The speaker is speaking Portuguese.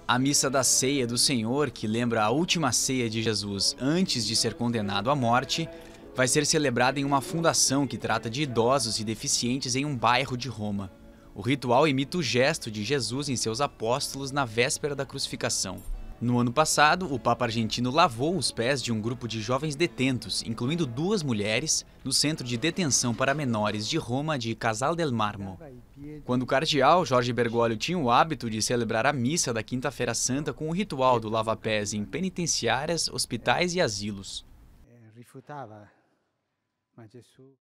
A missa da ceia do Senhor, que lembra a última ceia de Jesus antes de ser condenado à morte, vai ser celebrada em uma fundação que trata de idosos e deficientes em um bairro de Roma. O ritual imita o gesto de Jesus em seus apóstolos na véspera da crucificação. No ano passado, o Papa argentino lavou os pés de um grupo de jovens detentos, incluindo 2 mulheres, no centro de detenção para menores de Roma de Casal del Marmo. Quando o cardeal Jorge Bergoglio tinha o hábito de celebrar a missa da Quinta-feira Santa com o ritual do lava-pés em penitenciárias, hospitais e asilos.